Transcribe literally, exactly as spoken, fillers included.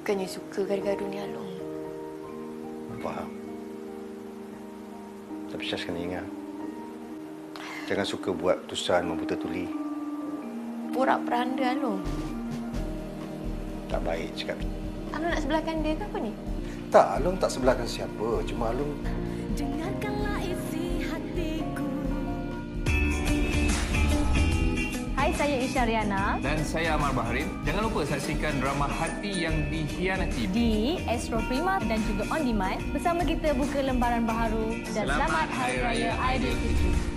bukannya suka gaduh-gaduh ni, Along. Faham. Tapi Syaz kena ingat. Jangan suka buat keputusan membuta tuli. Porak-peranda, Along. Tak baik cakap. Along nak sebelahkan dia ke apa ni? Tak, Along tak sebelahkan siapa. Cuma Along... Dengarkanlah isi hatiku. Hai, saya Isha Riana. Dan saya Amar Baharin. Jangan lupa saksikan drama Hati Yang Dikhianati Di Astro Prima dan juga On Demand. Bersama kita buka lembaran baru. Dan Selamat selamat Hari Hari Raya Raya Aidilfitri.